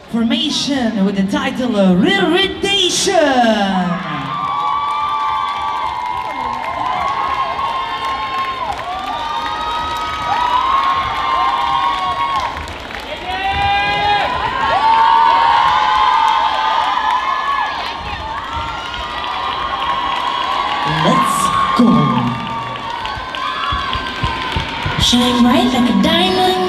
formation with the title Irritation. Let's go. Shine bright like a diamond.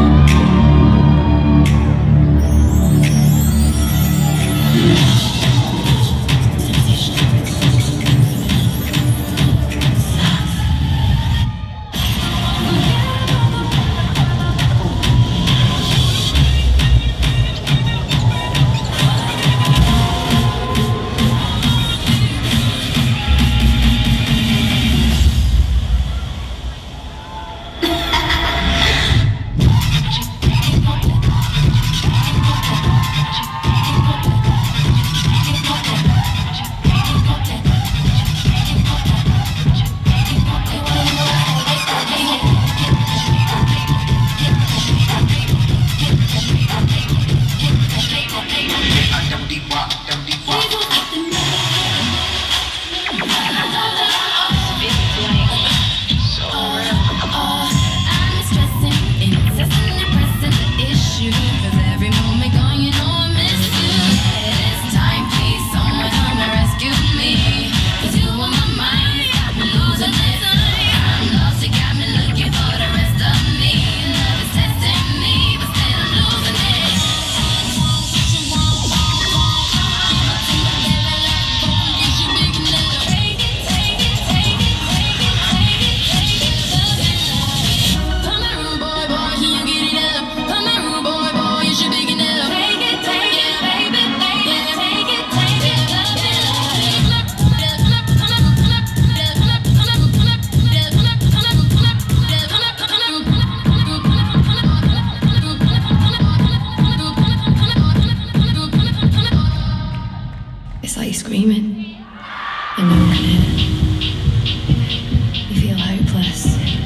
It's like you're screaming and no one can hear. You feel hopeless,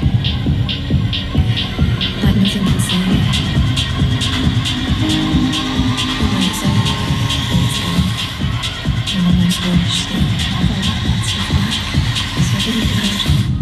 like nothing can save you. But when it's over, it's gone. You almost wish that all that stuff back, so that you could.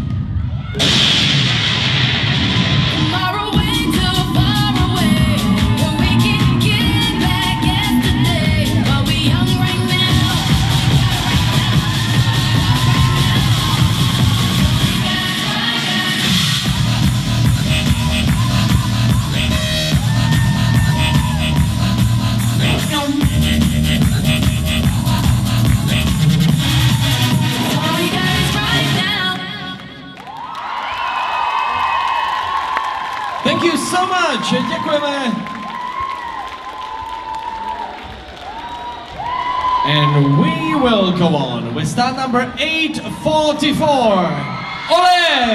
Thank you so much. Děkujeme. And we will go on with start number 844. Ole!